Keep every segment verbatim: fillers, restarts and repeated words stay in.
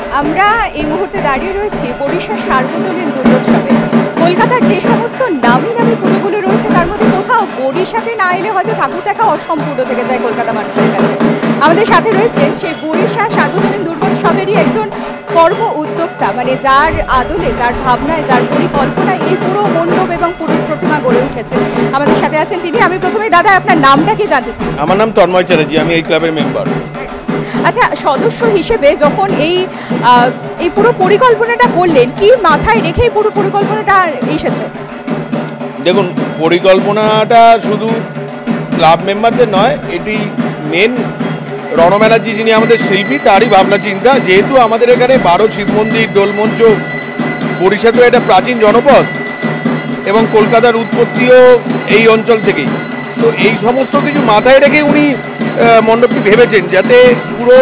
আমরা এই মুহূর্তে দাঁড়িয়ে রয়েছি বরিশার সার্বজনীন দুর্গোৎসবে। কলকাতার যে সমস্ত নামি নামি পুজোগুলো রয়েছে তার মধ্যে কোথাও বরিশাতে না এলে হয়তো ঠাকুর দেখা অসম্পূর্ণ থেকে যায় কলকাতা মানুষের কাছে। আমাদের সাথে রয়েছে সেই বরিশা সার্বজনীন দুর্গোৎসবেরই একজন কর্ম উদ্যোক্তা, মানে যার আদলে, যার ভাবনায়, যার পরিকল্পনায় এই পুরো মণ্ডপ এবং পুরো প্রতিমা গড়ে উঠেছে। আমাদের সাথে আছেন তিনি। আমি প্রথমে দাদা আপনার নামটা কি জানতে চাই? আমার নাম তন্ময় চ্যাটার্জি, আমি এই ক্লাবের মেম্বার। আচ্ছা, সদস্য হিসেবে যখন এই এই পুরো পরিকল্পনাটা করলেন, কি মাথায় রেখে এই পুরো পরিকল্পনাটা এসেছে? দেখুন, পরিকল্পনাটা শুধু ক্লাব মেম্বারদের নয়, এটি মেন রণ ব্যানার্জি যিনি আমাদের শিল্পী তারই ভাবনা চিন্তা। যেহেতু আমাদের এখানে বারো শিব মন্দির, দোলমঞ্চ, বরিশা তো একটা প্রাচীন জনপদ এবং কলকাতার উৎপত্তিও এই অঞ্চল থেকেই, তো এই সমস্ত কিছু মাথায় রেখে উনি মণ্ডপটি ভেবেছেন যাতে পুরো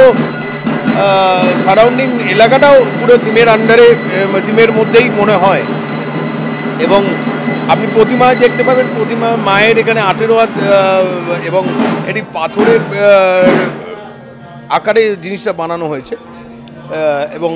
সারাউন্ডিং এলাকাটাও পুরো থিমের আন্ডারে, থিমের মধ্যেই মনে হয়। এবং আপনি প্রতিমায় দেখতে পাবেন, প্রতিমা মায়ের এখানে আঠেরো হাত এবং এটি পাথরের আকারে জিনিসটা বানানো হয়েছে এবং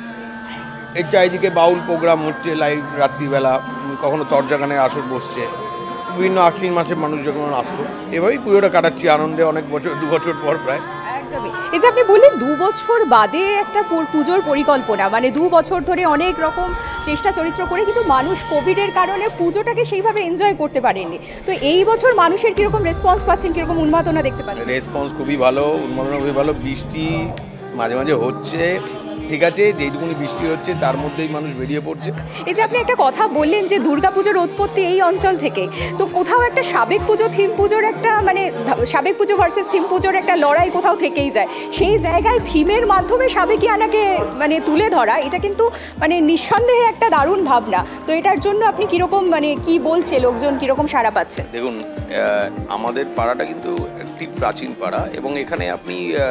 এর চারিদিকে বাউল প্রোগ্রাম হচ্ছে লাইভ, রাত্রিবেলা কখনো তরজা গানের আসর বসছে, বিভিন্ন আশ্বিন মাসের মানুষ যখন আসতো। এভাবেই পুজোটা কাটাচ্ছি আনন্দে অনেক বছর, দু বছর পর প্রায়। একদমই। এই যে আপনি বললেন দু বছর বাদে একটা পুজোর পরিকল্পনা, মানে দু বছর ধরে অনেক রকম চেষ্টা চরিত্র করে কিন্তু মানুষ কোভিডের কারণে পুজোটাকে সেইভাবে এনজয় করতে পারেনি। তো এই বছর মানুষের কিরকম রেসপন্স পাচ্ছেন, কিরকম উন্মাদনা দেখতে পাচ্ছেন? রেসপন্স খুবই ভালো, উন্মাদনা খুবই ভালো। বৃষ্টি মাঝে মাঝে হচ্ছে, ঠিক আছে, যেইটুকুনি বৃষ্টি হচ্ছে তার মধ্যেই মানুষ বেরিয়ে পড়ছে। এই যে আপনি একটা কথা বললেন যে দুর্গা পুজোর উৎপত্তি এই অঞ্চল থেকে, তো কোথাও একটা সাবেক পুজো থিম পুজোর একটা, মানে সাবেক পুজো ভার্সেস থিম পুজোর একটা লড়াই কোথাও থেকেই যায়। সেই জায়গায় থিমের মাধ্যমে সাবেকিয়ানাকে মানে তুলে ধরা, এটা কিন্তু মানে নিঃসন্দেহে একটা দারুণ ভাবনা। তো এটার জন্য আপনি কীরকম, মানে কি বলছে লোকজন, কীরকম সাড়া পাচ্ছে? দেখুন, আমাদের পাড়াটা কিন্তু একটি প্রাচীন পাড়া এবং এখানে আপনি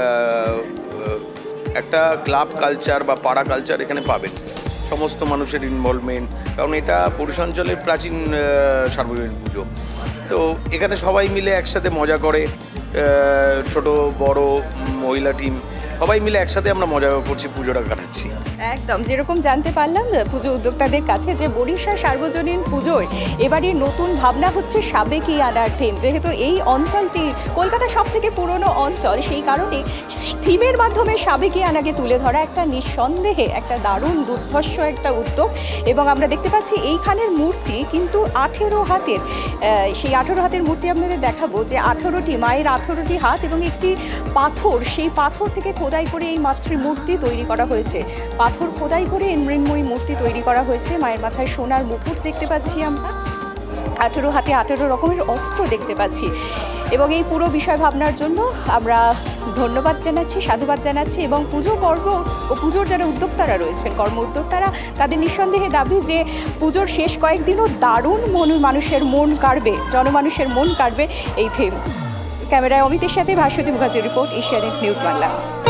একটা ক্লাব কালচার বা পাড়া কালচার এখানে পাবেন, সমস্ত মানুষের ইনভলভমেন্ট, কারণ এটা বরিশাঞ্চলের প্রাচীন সার্বজনীন পুজো। তো এখানে সবাই মিলে একসাথে মজা করে, ছোট বড় মহিলা টিম সবাই মিলে একসাথে আমরা মজা করছি, পুজোটা কাটাচ্ছি। একদম, যেরকম জানতে পারলাম পুজো উদ্যোক্তাদের কাছে যে বরিশা সার্বজনীন পুজোর এবারে নতুন ভাবনা হচ্ছে সাবেকিয়ানার থিম। যেহেতু এই অঞ্চলটি কলকাতার সব থেকে পুরনো অঞ্চল, সেই কারণে থিমের মাধ্যমে সাবেকিয়ানাকে তুলে ধরা একটা নিঃসন্দেহে একটা দারুণ দুর্ধর্ষ একটা উদ্যোগ। এবং আমরা দেখতে পাচ্ছি এইখানের মূর্তি কিন্তু আঠেরো হাতের, সেই আঠেরো হাতের মূর্তি আপনাদের দেখাবো, যে আঠেরোটি মায়ের আঠেরোটি হাত এবং একটি পাথর, সেই পাথর থেকে খোদাই করে এই মাতৃমূর্তি তৈরি করা হয়েছে। পাথর খোদাই করে এই মৃন্ময়ী মূর্তি তৈরি করা হয়েছে। মায়ের মাথায় সোনার মুকুট দেখতে পাচ্ছি আমরা, আঠেরো হাতে আঠেরো রকমের অস্ত্র দেখতে পাচ্ছি। এবং এই পুরো বিষয় ভাবনার জন্য আমরা ধন্যবাদ জানাচ্ছি, সাধুবাদ জানাচ্ছি। এবং পুজো পর্ব ও পুজোর যারা উদ্যোক্তারা রয়েছেন, কর্ম উদ্যোক্তারা, তাদের নিঃসন্দেহে দাবি যে পুজোর শেষ কয়েকদিনও দারুণ মন মানুষের মন কাড়বে, জনমানুষের মন কাড়বে এই থিম। ক্যামেরায় অমিতের সাথে ভাস্বতী মুখার্জির রিপোর্ট, এশিয়ানেট নিউজ বাংলা।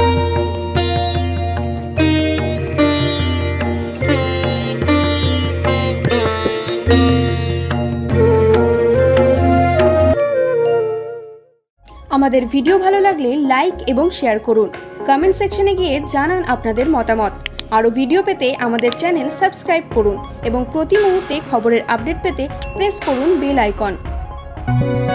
আমাদের ভিডিও ভালো লাগলে লাইক এবং শেয়ার করুন। কমেন্ট সেকশনে গিয়ে জানান আপনাদের মতামত। আরও ভিডিও পেতে আমাদের চ্যানেল সাবস্ক্রাইব করুন এবং প্রতি মুহূর্তে খবরের আপডেট পেতে প্রেস করুন বেল আইকন।